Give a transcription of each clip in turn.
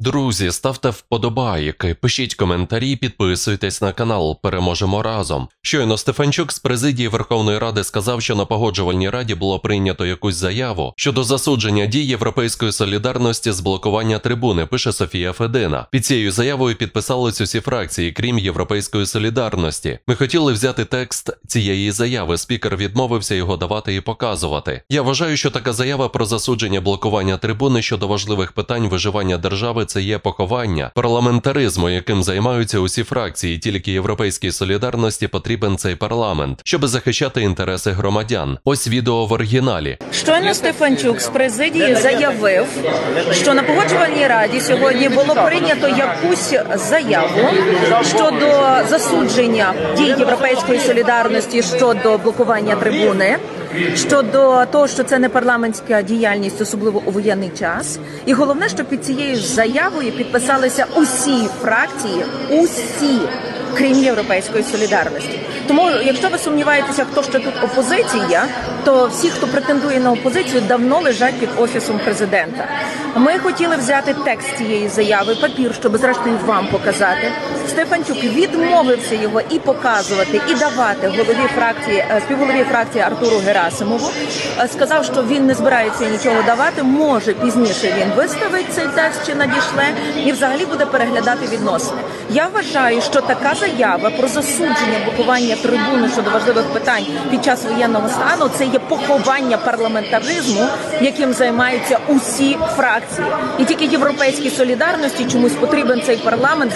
Друзі, ставте вподобайки, пишіть коментарі, підписуйтесь на канал, переможемо разом. Щойно Стефанчук з президії Верховної Ради сказав, що на Погоджувальній Раді було прийнято якусь заяву щодо засудження дій Європейської солідарності з блокування трибуни, пише Софія Федина. Під цією заявою підписались усі фракції, крім Європейської солідарності. Ми хотіли взяти текст цієї заяви, спікер відмовився його давати і показувати. Я вважаю, що така заява про засудження блокування трибуни щодо важливих питань виживання держави – це є поховання парламентаризму, яким займаються усі фракції, тільки Європейській солідарності потрібен цей парламент, щоб захищати інтереси громадян. Ось відео в оригіналі. Щойно Стефанчук з президії заявив, що на Погоджувальній Раді сьогодні було прийнято якусь заяву щодо засудження дій Європейської солідарності щодо блокування трибуни, щодо того, що це не парламентська діяльність, особливо у воєнний час. І головне, що під цією заявою підписалися усі фракції, усі, крім Європейської солідарності. Тому, якщо ви сумніваєтеся, хто ще тут опозиція, то всі, хто претендує на опозицію, давно лежать під Офісом Президента. Ми хотіли взяти текст цієї заяви, папір, щоб зрештою вам показати. Стефанчук відмовився його і показувати, і давати співголові фракції Артуру Герасимову. Сказав, що він не збирається нічого давати, може пізніше він виставить цей текст чи надішле і взагалі буде переглядати відносини. Я вважаю, що така заява про засудження блокування трибуни щодо важливих питань під час воєнного стану – це є поховання парламентаризму, яким займаються усі фракції. І тільки Європейській солідарності чомусь потрібен цей парламент,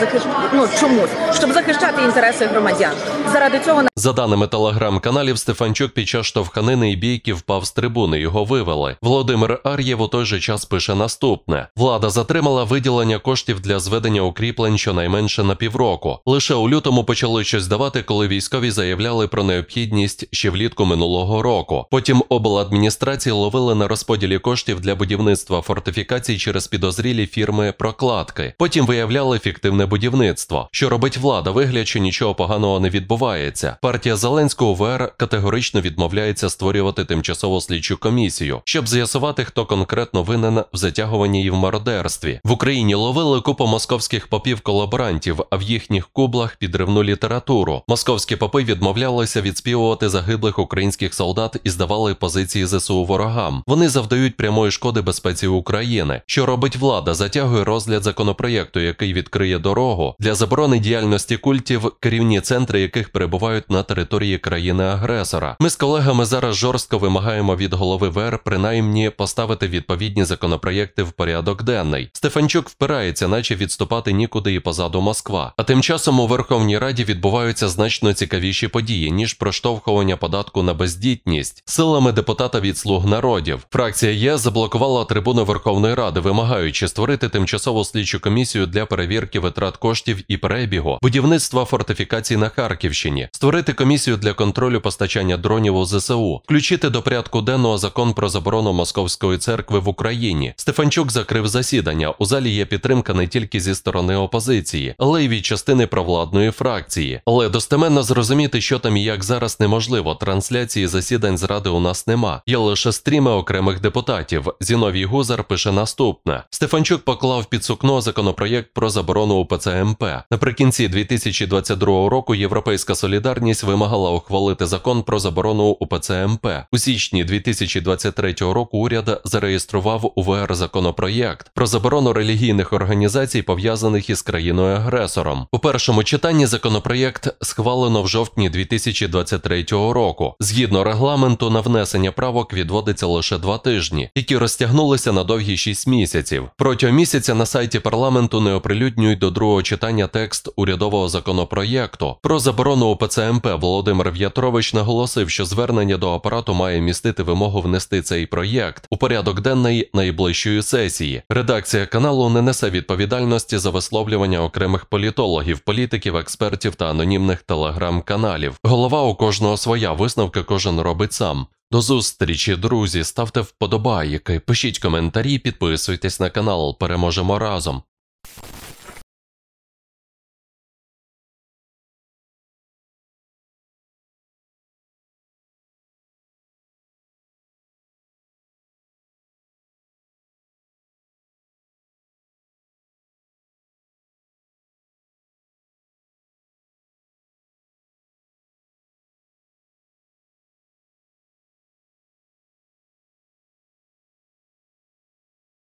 щоб захищати інтереси громадян. Заради цього... За даними телеграм-каналів, Стефанчук під час штовханини і бійки впав з трибуни, його вивели. Володимир Ар'єв у той же час пише наступне. Влада затримала виділення коштів для зведення укріплень щонайменше на півроку. Лише у лютому почали щось давати, коли військові заявляли про необхідність ще влітку минулого року. Потім обладміністрації ловили на розподілі коштів для будівництва фортифікацій через підозрілі фірми-прокладки. Потім виявляли фіктивне будівництво. Що робить влада? Вигляд, що нічого поганого не відбувається. Партія Зеленського УВР категорично відмовляється створювати тимчасову слідчу комісію, щоб з'ясувати, хто конкретно винен в затягуванні і в мародерстві. В Україні ловили купу московських попів-колаборантів, а в їхніх кублах підривну літературу. Московські попи відмовлялися відспівувати загиблих українських солдат і здавали позиції ЗСУ ворогам. Вони завдають прямої шкоди безпеці України. Що робить влада? Затягує розгляд законопроєкту, який відкриє дорогу для заборони діяльності культів, керівні центри яких перебувають на території країни-агресора. Ми з колегами зараз жорстко вимагаємо від голови ВР принаймні поставити відповідні законопроєкти в порядок денний. Стефанчук впирається, наче відступати нікуди і позаду Москва. А тим часом у Верховній Раді відбуваються значно цікавіші події, ніж проштовхування податку на бездітність силами депутата від «Слуг народів». Фракція ЄС заблокувала трибуну Верховної Ради, вимагаючи створити тимчасову слідчу комісію для перевірки витрат коштів і перебігу будівництва фортифікацій на Харківщині, створити комісію для контролю постачання дронів у ЗСУ, включити до порядку денного закон про заборону Московської церкви в Україні. Стефанчук закрив засідання. У залі є підтримка не тільки зі сторони опозиції, але й від частини провладної фракції. Але достеменно зрозуміти, що там і як зараз, неможливо. Трансляції засідань з Ради у нас нема. Є лише стріми окремих депутатів. Зіновій Гузар пише наступне. Стефанчук поклав під сукно законопроєкт про заборону УПЦ МП. Наприкінці 2022 року Європейська солідарність вимагала ухвалити закон про заборону УПЦ МП. У січні 2023 року уряд зареєстрував у ВР законопроєкт про заборону релігійних організацій, пов'язаних із країною-агресором. У першому читанні законопроєкт схвалено в жовтні 2023 року. Згідно регламенту, на внесення правок відводиться лише 2 тижні, які розтягнулися на довгі 6 місяців. Протягом місяця на сайті парламенту не оприлюднюють до другого читання текст урядового законопроєкту про заборону УПЦ МП. Володимир В'ятрович наголосив, що звернення до апарату має містити вимогу внести цей проєкт у порядок денний найближчої сесії. Редакція каналу не несе відповідальності за висловлювання окремих політологів, політиків, експертів та анонімних телеграм-каналів. Голова у кожного своя, висновки кожен робить сам. До зустрічі, друзі, ставте вподобайки, пишіть коментарі, підписуйтесь на канал, переможемо разом.